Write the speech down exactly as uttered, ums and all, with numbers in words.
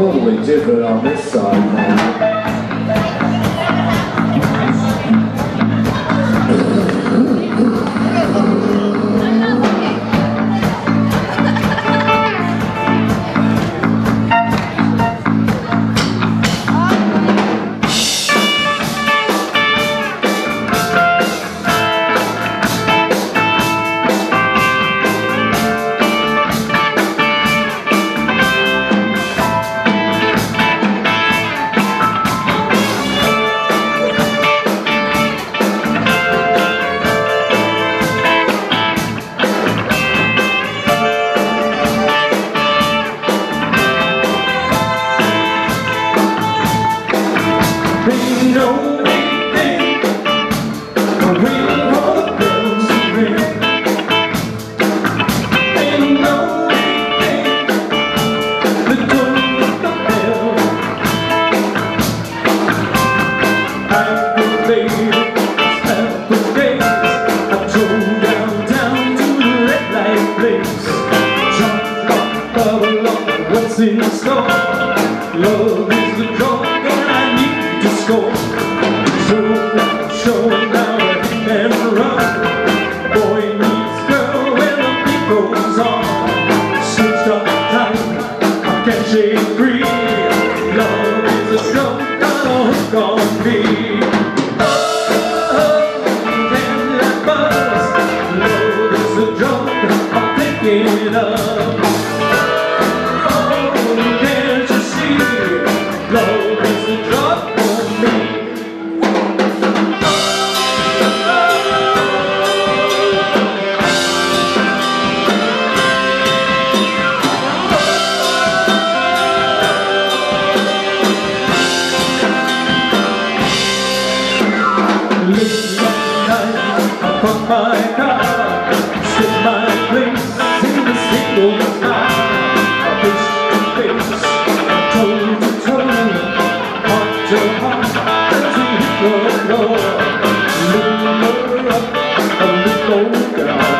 totally different on this side, man. What's in store? Love is the drug that I need to score. So show now and run. Boy meets girl when the beat goes on. Switched up time, I can't shake free. Love is a drug, got a hook on me. Oh, can't let buzz. Love is a drug I'm thinking of. Love is the drug for me. Late night, I park my car, sit my place in the single sky. Face to face, toe to toe, heart to heart, as we hit the floor. Look her up, a little girl.